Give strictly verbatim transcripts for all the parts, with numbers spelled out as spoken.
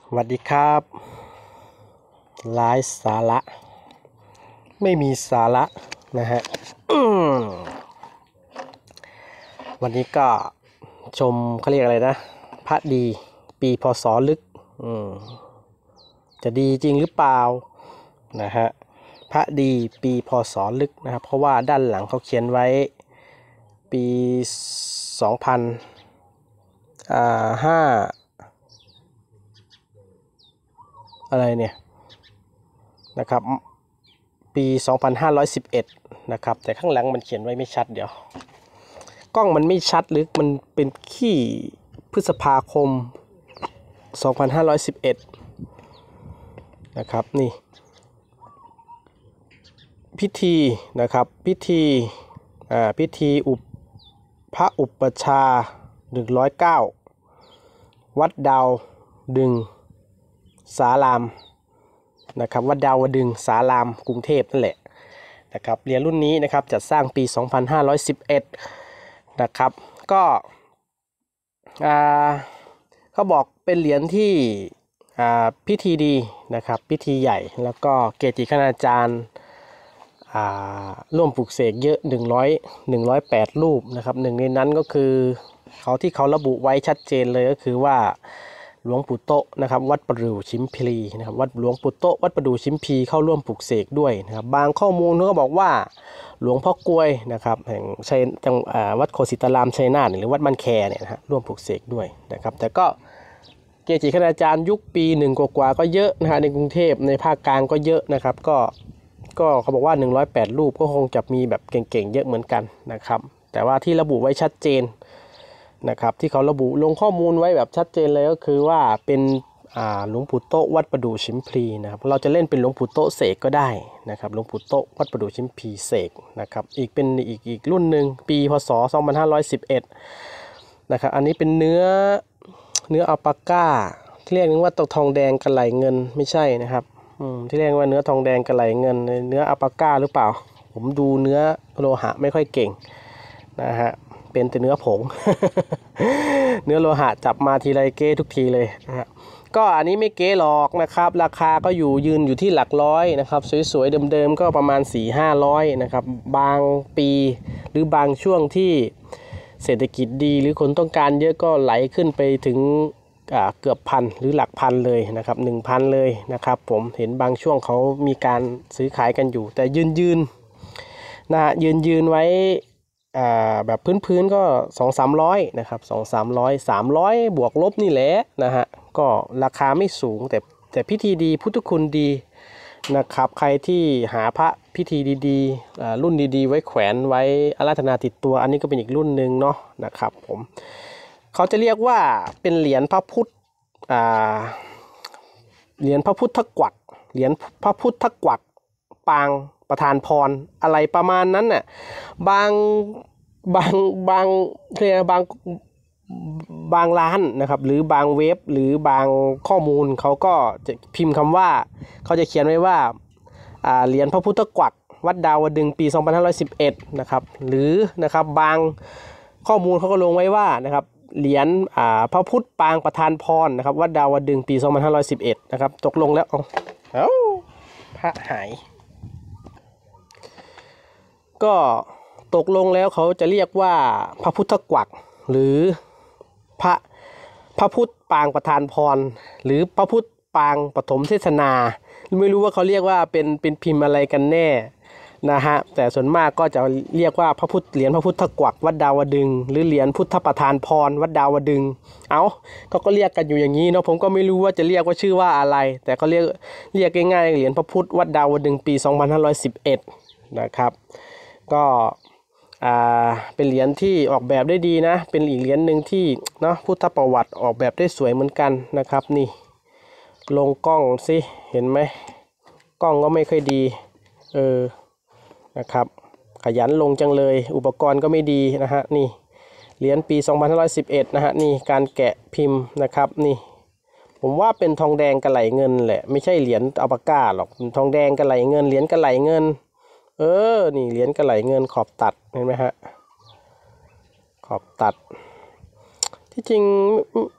สวัสดีครับไลฟ์สาระไม่มีสาระนะฮะ วันนี้ก็ชมเขาเรียกอะไรนะพระดีปีพศลึกจะดีจริงหรือเปล่านะฮะพระดีปีพศลึกนะครับเพราะว่าด้านหลังเขาเขียนไว้ปีสองพันห้าอะไรเนี่ยนะครับปีสองพันห้าร้อยสิบเอ็ดนะครับแต่ข้างหลังมันเขียนไว้ไม่ชัดเดี๋ยวกล้องมันไม่ชัดหรือมันเป็นขี้พฤษภาคมสองพันห้าร้อยสิบเอ็ดนะครับนี่พิธีนะครับพิธีอ่าพิธีอุปพระอุปชาหนึ่งร้อยเก้าวัดดาวดึงสารามนะครับวัดดาวดึงสารามกรุงเทพนั่นแหละนะครับเหรียญรุ่นนี้นะครับจัดสร้างปีสองพันห้าร้อยสิบเอ็ดนะครับก็อ่าเขาบอกเป็นเหรียญที่อ่าพิธีดีนะครับพิธีใหญ่แล้วก็เกจิคณาจารย์อ่าร่วมปลุกเสกเยอะหนึ่งร้อยหนึ่งร้อยแปดรูปนะครับหนึ่งในนั้นก็คือเขาที่เขาระบุไว้ชัดเจนเลยก็คือว่าหลวงปู่โตนะครับวัดประดู่ชิมพลีนะครับวัดหลวงปู่โตวัดประดู่ชิมพลีเข้าร่วมปลุกเสกด้วยนะครับบางข้อมูลก็บอกว่าหลวงพ่อกล้วยนะครับแห่งชัยจังวัดโคสิตารามชัยนาทหรือวัดมันแคเนี่ยนะฮะร่วมปลุกเสกด้วยนะครับแต่ก็เกจิคณาจารย์ยุคปีหนึ่งกว่าๆก็เยอะนะฮะในกรุงเทพในภาคกลางก็เยอะนะครับก็ก็เขาบอกว่าหนึ่งร้อยแปดรูปก็คงจะมีแบบเก่งๆเยอะเหมือนกันนะครับแต่ว่าที่ระบุไว้ชัดเจนนะครับที่เขาระบุลงข้อมูลไว้แบบชัดเจนเลยก็คือว่าเป็นหลวงปู่โตวัดประดู่ชิมพลีนะครับเราจะเล่นเป็นหลวงปู่โตเสกก็ได้นะครับหลวงปู่โตวัดประดู่ชิมพลีเสกนะครับอีกเป็นอีกอีกรุ่นหนึ่งปีพศสองพันห้าร้อยสิบเอ็ดนะครับอันนี้เป็นเนื้อเนื้ออัลปาก้าที่เรียกว่าตกทองแดงกระไหลเงินไม่ใช่นะครับที่เรียกว่าเนื้อทองแดงกระไหลเงินเนื้ออัลปาก้าหรือเปล่าผมดูเนื้อโลหะไม่ค่อยเก่งนะฮะเป็นแต่เนื้อผง เนื้อโลหะจับมาทีไรเก้ทุกทีเลยนะฮะก็อันนี้ไม่เก้หรอกนะครับราคาก็อยู่ยืนอยู่ที่หลักร้อยนะครับสวยๆเดิมๆก็ประมาณ สี่ห้าร้อย นะครับบางปีหรือบางช่วงที่เศรษฐกิจดีหรือคนต้องการเยอะก็ไหลขึ้นไปถึงเกือบพันหรือหลักพันเลยนะครับ หนึ่งพัน เลยนะครับผมเห็นบางช่วงเขามีการซื้อขายกันอยู่แต่ยืนๆนะยืนยืนไว้แบบพื้นๆก็ สองถึงสามร้อย นะครับ สองถึงสามร้อย สามร้อยบวกลบนี่แหละนะฮะก็ราคาไม่สูงแต่แต่พิธีดีพุทธคุณดีนะครับใครที่หาพระพิธีดีๆรุ่นดีๆไว้แขวนไว้อาราธนาติดตัวอันนี้ก็เป็นอีกรุ่นหนึ่งเนาะนะครับผมเขาจะเรียกว่าเป็นเหรียญพระพุทธเหรียญพระพุทธกวักเหรียญพระพุทธกวักปางประธานพรอะไรประมาณนั้นน่ะบางบางบางเรียกบางบางร้านนะครับหรือบางเว็บหรือบางข้อมูลเขาก็จะพิมพ์คำว่าเขาจะเขียนไว้ว่าเหรียญพระพุทธกวักวัดดาวดึงปีสองพันห้าร้อยสิบเอ็ดนะครับหรือนะครับบางข้อมูลเขาก็ลงไว้ว่านะครับเหรียญพระพุทธปางประธานพรนะครับวัดดาวดึงปีสองพันห้าร้อยสิบเอ็ดนะครับตกลงแล้วเอ้าพระหายก็ตกลงแล้วเขาจะเรียกว่าพระพุทธกวักหรือพระพระพุทธปางประธานพรหรือพระพุทธปางปฐมเทศนาไม่รู้ว่าเขาเรียกว่าเป็นเป็นพิมพ์อะไรกันแน่นะฮะแต่ส่วนมากก็จะเรียกว่าพระพุทธเหรียญพระพุทธกวักวัดดาวดึงหรือเหรียญพุทธประธานพรวัดดาวดึงเอาเขาก็เรียกกันอยู่อย่างนี้เนาะผมก็ไม่รู้ว่าจะเรียกว่าชื่อว่าอะไรแต่เขาเรียกเรียกง่ายๆเหรียญพระพุทธวัดดาวดึงปีสองพันห้าร้อยสิบเอ็ดนะครับก็เป็นเหรียญที่ออกแบบได้ดีนะเป็นอีกเหรียญหนึ่งที่เนาะพุทธประวัติออกแบบได้สวยเหมือนกันนะครับนี่ลงกล้องสิเห็นไหมกล้องก็ไม่ค่อยดีเออนะครับขยันลงจังเลยอุปกรณ์ก็ไม่ดีนะฮะนี่เหรียญปีสองพันห้าร้อยสิบเอ็ดนะฮะนี่การแกะพิมพ์นะครับนี่ผมว่าเป็นทองแดงกระไหลเงินแหละไม่ใช่เหรียญอัลปาก้าหรอกทองแดงกระไหลเงินเหรียญกระไหลเงินเออนี่เหรียญกระไหลเงินขอบตัดเห็นไหมฮะขอบตัดที่จริง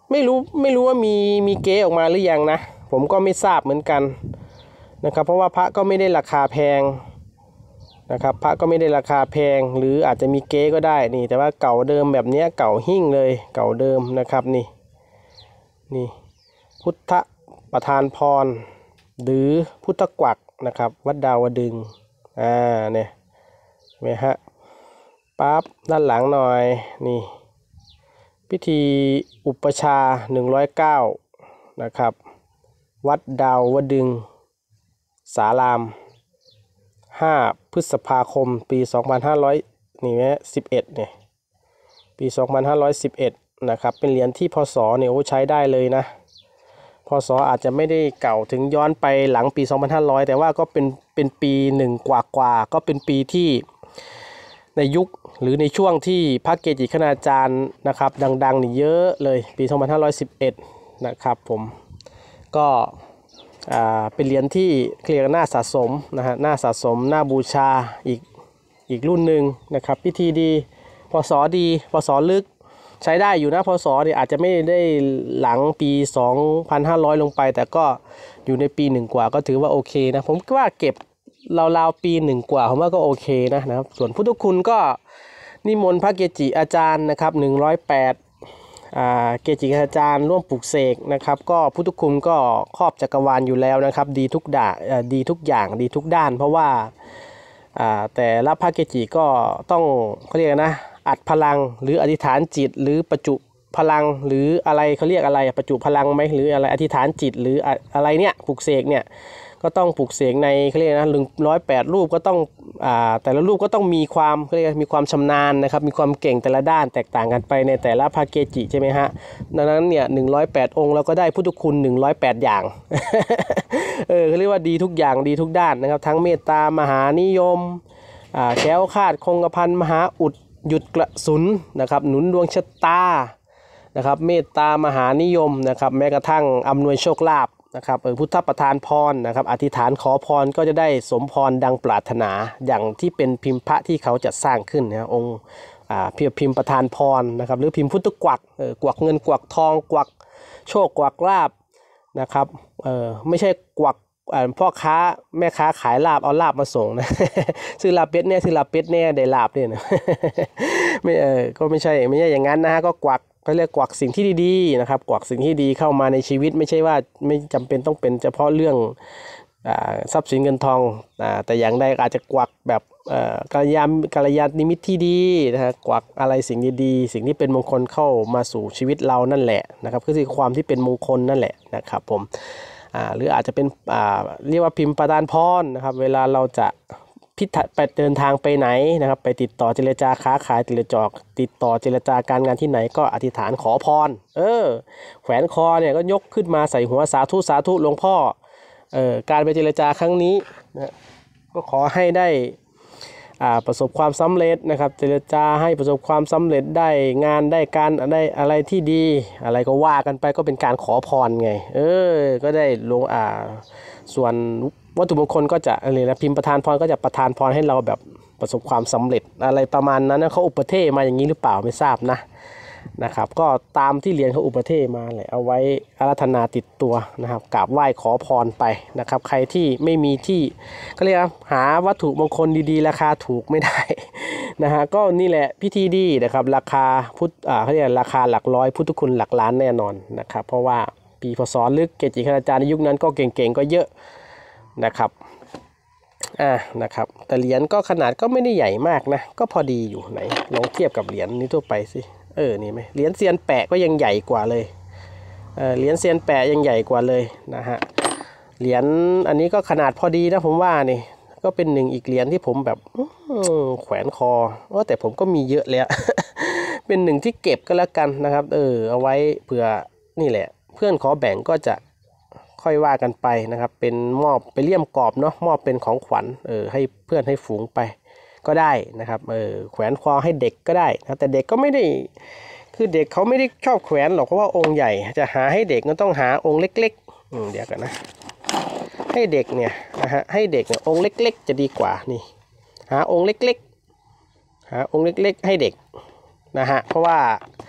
ไม่รู้ไม่รู้ว่ามีมีเก๊ออกมาหรือยังนะผมก็ไม่ทราบเหมือนกันนะครับเพราะว่าพระก็ไม่ได้ราคาแพงนะครับพระก็ไม่ได้ราคาแพงหรืออาจจะมีเก๊ก็ได้นี่แต่ว่าเก่าเดิมแบบนี้เก่าหิ้งเลยเก่าเดิมนะครับนี่นี่พุทธประธานพรหรือพุทธกวักนะครับวัดดาวดึงอ่าเนี่ยเห็นไหมฮะปั๊บด้านหลังหน่อยนี่พิธีอุปชาหนึ่งร้อยเก้านะครับวัดดาวดึงสารามห้าพฤษภาคมปีสองพันห้าร้อยนี่แม่สิบเอ็ดเนี่ยปีสองพันห้าร้อยสิบเอ็ดนะครับเป็นเหรียญที่พศเนี่ยโอ้ใช้ได้เลยนะพศอาจจะไม่ได้เก่าถึงย้อนไปหลังปีสองพันห้าร้อยแต่ว่าก็เป็นเป็นปีหนึ่งกว่ากว่าก็เป็นปีที่ในยุคหรือในช่วงที่พระเกจิคณาจารย์นะครับดังๆนี่เยอะเลยปีสองพันห้าร้อยสิบเอ็ดนะครับผมก็อ่าเป็นเหรียญที่เรียกน่าสะสมนะฮะน่าสะสมน่าบูชาอีกอีกรุ่นหนึ่งนะครับพิธีดีพศดีพศลึกใช้ได้อยู่นะพศเนี่ยอาจจะไม่ได้หลังปีสองพันห้าร้อยลงไปแต่ก็อยู่ในปีหนึ่งกว่าก็ถือว่าโอเคนะผมว่าเก็บราวๆปีหนึ่งกว่าผมว่าก็โอเคนะนะครับส่วนพุทธคุณก็นิมนต์พระเกจิอาจารย์นะครับหนึ่งร้อยแปดอ่าเกจิอาจารย์ร่วมปลุกเสกนะครับก็พุทธคุณก็ครอบจักรวาลอยู่แล้วนะครับดีทุกด่าดีทุกอย่างดีทุกด้านเพราะว่าอ่าแต่ละพระเกจิก็ต้องเขาเรียกนะอัดพลังหรืออธิษฐานจิตหรือประจุพลังหรืออะไรเขาเรียกอะไรประจุพลังไหมหรืออะไรอธิษฐานจิตหรืออะไรเนี่ยปลุกเสกเนี่ยก็ต้องปลุกเสกในเขาเรียกนะหนึ่งร้อยแปดรูปก็ต้องอ่าแต่ละรูปก็ต้องมีความเขาเรียกมีความชำนาญนะครับมีความเก่งแต่ละด้านแตกต่างกันไปในแต่ละพระเกจิใช่ไหมฮะดังนั้นเนี่ยหนึ่งร้อยแปดองค์เราก็ได้พุทธคุณหนึ่งร้อยแปดอย่าง เออเขาเรียกว่าดีทุกอย่างดีทุกด้านนะครับทั้งเมตตามหานิยมอ่าแคล้วคลาดคงกระพันมหาอุดหยุดกระสุนนะครับหนุนดวงชะตานะครับเมตตามหานิยมนะครับแม้กระทั่งอำนวยโชคลาภนะครับเออพุทธประทานพรนะครับอธิษฐานขอพรก็จะได้สมพรดังปรารถนาอย่างที่เป็นพิมพ์พระที่เขาจัดสร้างขึ้นนะองค์อ่าเพียบพิมพ์ประทานพรนะครับหรือพิมพ์พุทธกวักเออกวักเงินกวักทองกวักโชคกวักลาภนะครับเออไม่ใช่กวักพ่อค้าแม่ค้าขายลาบเอาลาบมาส่งนะ ซื้อลาบเป็ดเนี่ยซื้อลาบเป็ดเนี่ยได้ลาบเนี่ยนะ ไม่เออก็ไม่ใช่ไม่ใช่อย่างนั้นนะฮะก็กวักเขาเรียกกวักสิ่งที่ดีๆนะครับกวักสิ่งที่ดีเข้ามาในชีวิตไม่ใช่ว่าไม่จำเป็นต้องเป็นเฉพาะเรื่องอ่าทรัพย์สินเงินทองอ่าแต่อย่างใดอาจจะกวักแบบเอ่อกัลยาณกัลยาณนิมิตที่ดีนะฮะกวักอะไรสิ่งดีๆสิ่งที่เป็นมงคลเข้ามาสู่ชีวิตเรานั่นแหละนะครับก็คือความที่เป็นมงคลนั่นแหละนะครับผมอ่าหรืออาจจะเป็นอ่าเรียกว่าพิมพ์ประทานพรนะครับเวลาเราจะพิถไปเดินทางไปไหนนะครับไปติดต่อเจรจาค้าขายติดต่อติดต่อเจรจาการงานที่ไหนก็อธิษฐานขอพรเออแขวนคอเนี่ยก็ยกขึ้นมาใส่หัวสาธุสาธุหลวงพ่อเออการไปเจรจาครั้งนี้นะก็ขอให้ได้อ่าประสบความสำเร็จนะครับเจรจาให้ประสบความสำเร็จได้งานได้การได้อะไรที่ดีอะไรก็ว่ากันไปก็เป็นการขอพรไงเออก็ได้ลงอ่าส่วนวัตถุมงคลก็จะอะไรนะพิมพ์ประทานพรก็จะประทานพรให้เราแบบประสบความสำเร็จอะไรประมาณนั้นนะเขาอุปเทศมาอย่างนี้หรือเปล่าไม่ทราบนะนะครับก็ตามที่เรียนเขาอุปเทศมาแหละเอาไว้อาราธนาติดตัวนะครับกราบไหว้ขอพรไปนะครับใครที่ไม่มีที่ก็เรียกหาวัตถุมงคลดีๆราคาถูกไม่ได้ นะฮะก็นี่แหละพิธีดีนะครับราคาพุทธอ่าเขาเรียกราคาหลักร้อยพุทธคุณหลักล้านแน่นอนนะครับเพราะว่าปีพศลึกเกจิคณาจารย์ในยุคนั้นก็เก่งๆก็เยอะนะครับอ่านะครับแต่เหรียญก็ขนาดก็ไม่ได้ใหญ่มากนะก็พอดีอยู่ไหนลองเทียบกับเหรียญนี้ทั่วไปสิเออนี่ไหมเหรียญเซียนแปะก็ยังใหญ่กว่าเลยเออเหรียญเซียนแปะยังใหญ่กว่าเลยนะฮะเหรียญอันนี้ก็ขนาดพอดีนะผมว่านี่ก็เป็นหนึ่งอีกเหรียญที่ผมแบบแขวนคอว่าแต่ผมก็มีเยอะแล้ว เป็นหนึ่งที่เก็บก็แล้วกันนะครับเออเอาไว้เผื่อนี่แหละเพื่อนขอแบ่งก็จะค่อยว่ากันไปนะครับเป็นมอบไปเลี่ยมกรอบเนาะมอบเป็นของขวัญเออให้เพื่อนให้ฝูงไปก็ได้นะครับเออแขวนคอให้เด็กก็ได้นะแต่เด็กก็ไม่ได้คือเด็กเขาไม่ได้ชอบแขวนหรอกเพราะว่าองค์ใหญ่จะหาให้เด็กก็ต้องหาองค์เล็กๆอืมเดี๋ยวกันนะให้เด็กเนี่ยนะฮะให้เด็กเนี่ยองค์เล็กๆจะดีกว่านี่หาองค์เล็กๆหาองค์เล็กๆให้เด็กนะฮะเพราะว่า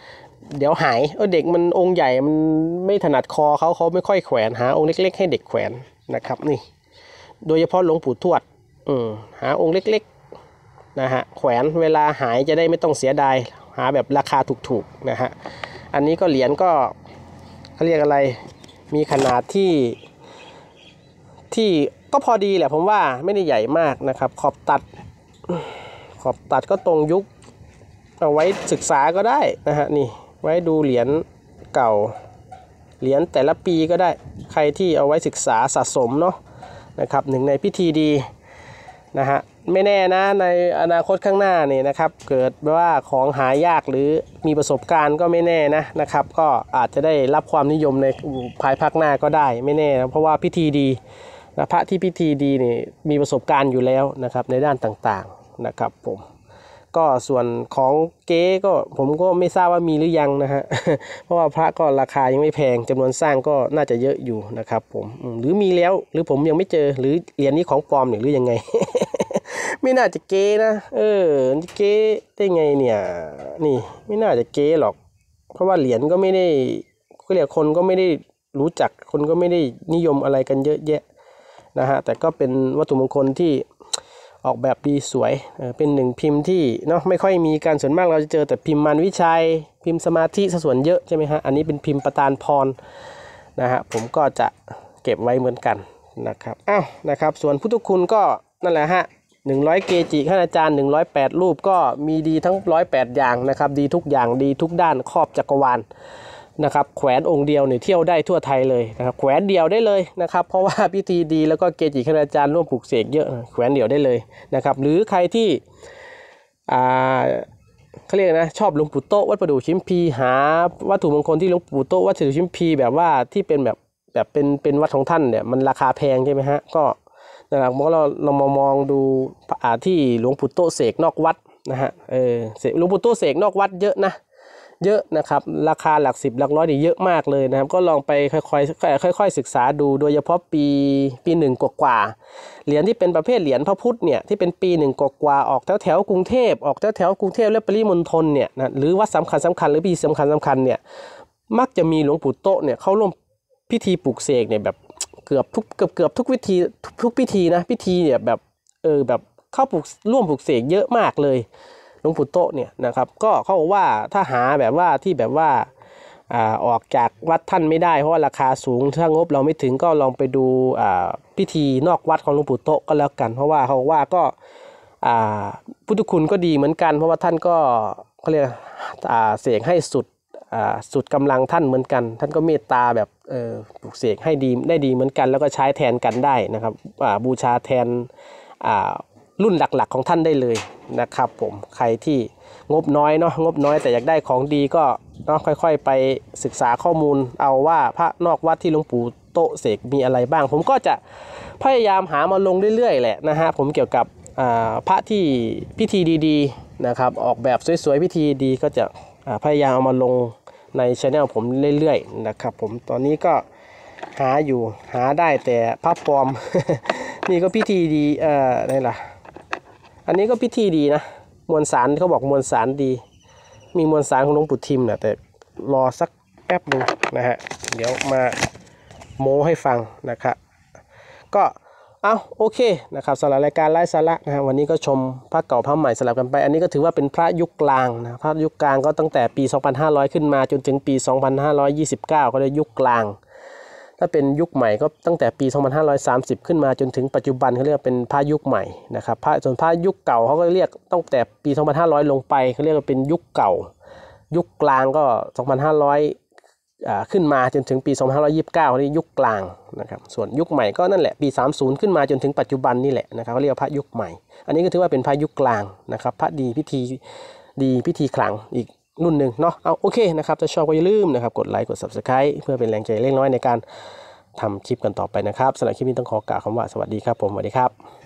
เดี๋ยวหายเออเด็กมันองค์ใหญ่มันไม่ถนัดคอเขาเขาไม่ค่อยแขวนหาองค์เล็กๆให้เด็กแขวนนะครับนี่โดยเฉพาะหลวงปู่ทวดอืมหาองค์เล็กๆนะฮะแขวนเวลาหายจะได้ไม่ต้องเสียดายหาแบบราคาถูกๆนะฮะอันนี้ก็เหรียญก็เขาเรียกอะไรมีขนาดที่ที่ก็พอดีแหละผมว่าไม่ได้ใหญ่มากนะครับขอบตัดขอบตัดก็ตรงยุคเอาไว้ศึกษาก็ได้นะฮะนี่ไว้ดูเหรียญเก่าเหรียญแต่ละปีก็ได้ใครที่เอาไว้ศึกษาสะสมเนาะนะครับหนึ่งในพิธีดีนะฮะไม่แน่นะในอนาคตข้างหน้านี่นะครับเกิดว่าของหายากหรือมีประสบการณ์ก็ไม่แน่นะนะครับก็อาจจะได้รับความนิยมในภายภาคหน้าก็ได้ไม่แน่นะเพราะว่าพิธีดีนะพระที่พิธีดีนี่มีประสบการณ์อยู่แล้วนะครับในด้านต่างๆนะครับผมก็ส่วนของเก๊ก็ผมก็ไม่ทราบว่ามีหรือยังนะฮะ เพราะว่าพระก็ราคายังไม่แพงจำนวนสร้างก็น่าจะเยอะอยู่นะครับผมหรือมีแล้วหรือผมยังไม่เจอหรือเหรียญนี้ของปลอมหรือยังไง ไม่น่าจะเก๊นะเออเก๊ได้ไงเนี่ยนี่ไม่น่าจะเก๊หรอกเพราะว่าเหรียญก็ไม่ได้ก็เรียกคนก็ไม่ได้รู้จักคนก็ไม่ได้นิยมอะไรกันเยอะแยะนะฮะแต่ก็เป็นวัตถุมงคลที่ออกแบบดีสวยเออเป็นหนึ่งพิมพ์ที่เนาะไม่ค่อยมีการส่วนมากเราจะเจอแต่พิมพ์มารวิชัยพิมพ์สมาธิส่วนเยอะใช่ไหมฮะอันนี้เป็นพิมพ์ประธานพรนะฮะผมก็จะเก็บไว้เหมือนกันนะครับอ้าวนะครับส่วนพุทธคุณก็นั่นแหละฮะหนึ่งร้อยเกจิท่านอาจารย์หนึ่งร้อยแปดรูปก็มีดีทั้งหนึ่งร้อยแปดอย่างนะครับดีทุกอย่างดีทุกด้านครอบจักรวาลนะครับแขวนองค์เดียวเนี่ยเที่ยวได้ทั่วไทยเลยนะครับแขวนเดียวได้เลยนะครับเพราะว่าพิธีดีแล้วก็เกจิคณาจารย์ร่วมปลูกเสกเยอะแขวนเดียวได้เลยนะครับหรือใครที่อ่าเขาเรียกนะชอบหลวงปู่โตวัดประดู่ชิมพีหาวัตถุมงคลที่หลวงปู่โตวัดประดู่ชิมพีแบบว่าที่เป็นแบบแบบเป็นเป็นวัดของท่านเนี่ยมันราคาแพงใช่ไหมฮะก็นะครับเมื่อเราเรามามองดูอ่าที่หลวงปู่โตเสกนอกวัดนะฮะเออหลวงปู่โตเสกนอกวัดเยอะนะเยอะนะครับราคาหลักสิบหลักร้อยนี่เยอะมากเลยนะครับก็ลองไปค่อยๆค่อยๆศึกษาดูโดยเฉพาะปีปีหนึ่งกว่าเหรียญที่เป็นประเภทเหรียญพระพุทธเนี่ยที่เป็นปีหนึ่งกว่าออกแถวแถวกรุงเทพออกแถวแถวกรุงเทพและปริมณฑลเนี่ยนะหรือวัดสำคัญสำคัญหรือพิธีสำคัญสำคัญเนี่ยมักจะมีหลวงปู่โตเนี่ยเข้าร่วมพิธีปลุกเสกเนี่ยแบบเกือบทุกเกือบเกือบทุกวิธีทุกพิธีนะพิธีเนี่ยแบบเออแบบเข้าปลุกร่วมปลุกเสกเยอะมากเลยหลวงปู่โตเนี่ยนะครับก็เขาบอกว่าถ้าหาแบบว่าที่แบบว่าอ่าออกจากวัดท่านไม่ได้เพราะว่าราคาสูงถ้างบเราไม่ถึงก็ลองไปดูอ่าพิธีนอกวัดของหลวงปู่โตก็แล้วกันเพราะว่าเขาบอกว่าก็อ่าพุทธคุณก็ดีเหมือนกันเพราะว่าท่านก็เขาเรียกอ่าเสกให้สุดอ่าสุดกำลังท่านเหมือนกันท่านก็เมตตาแบบเออปลุกเสกให้ดีได้ดีเหมือนกันแล้วก็ใช้แทนกันได้นะครับอ่าบูชาแทนอ่ารุ่นหลักๆของท่านได้เลยนะครับผมใครที่งบน้อยเนาะงบน้อยแต่อยากได้ของดีก็เนาะค่อยๆไปศึกษาข้อมูลเอาว่าพระนอกวัดที่หลวงปู่โตเสกมีอะไรบ้างผมก็จะพยายามหามาลงเรื่อยๆแหละนะฮะผมเกี่ยวกับพระที่พิธีดีๆนะครับออกแบบสวยๆพิธีดีก็จะพยายามเอามาลงในช anel ผมเรื่อยๆนะครับผมตอนนี้ก็หาอยู่หาได้แต่พระปลอม นี่ก็พิธีดีเอ่อนี่ล่ะอันนี้ก็พิธีดีนะมวลสารเขาบอกมวลสารดีมีมวลสารของหลวงปู่ทิมนะแต่รอสักแป๊บหนึ่งนะฮะเดี๋ยวมาโม้ให้ฟังนะครับก็เอาโอเคนะครับสำหรับรายการไร้สาระนะฮะวันนี้ก็ชมพระเก่าพระใหม่สลับกันไปอันนี้ก็ถือว่าเป็นพระยุคกลางนะพระยุคกลางก็ตั้งแต่ปีสองพันห้าร้อยขึ้นมาจนถึงปีสองพันห้าร้อยยี่สิบเก้าก็เรียกยุคกลางถ้าเป็นยุคใหม่ก็ตั้งแต่ปีสองพันห้าร้อยสามสิบขึ้นมาจนถึงปัจจุบันเขาเรียกเป็นพระยุคใหม่นะครับพระส่วนพระยุคเก่าเขาก็เรียกตั้งแต่ปีสองพันห้าร้อยลงไปเขาเรียกว่าเป็นยุคเก่ายุคกลางก็สองพันห้าร้อยอ่าขึ้นมาจนถึงปีสองพันห้าร้อยยี่สิบเก้าเขาเรียกยุคกลางนะครับส่วนยุคใหม่ก็นั่นแหละปีสามสิบขึ้นมาจนถึงปัจจุบันนี่แหละนะครับเขาเรียกว่าพระยุคใหม่อันนี้ก็ถือว่าเป็นพระยุคกลางนะครับพระดีพิธีดีพิธีขลังอีกรุ่นหนึ่งเนาะเอาโอเคนะครับถ้าชอบก็อย่าลืมนะครับกดไลค์กด ซับสไครบ์ เพื่อเป็นแรงใจเล็กน้อยในการทำคลิปกันต่อไปนะครับสำหรับคลิปนี้ต้องขอกล่าวคำว่าสวัสดีครับผมสวัสดีครับ